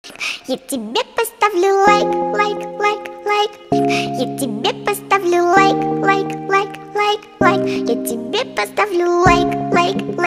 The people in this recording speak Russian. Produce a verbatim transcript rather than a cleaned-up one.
Я тебе поставлю лайк, лайк, лайк, лайк. Я тебе поставлю лайк, лайк, лайк, лайк, лайк. Я тебе поставлю лайк, лайк, лайк.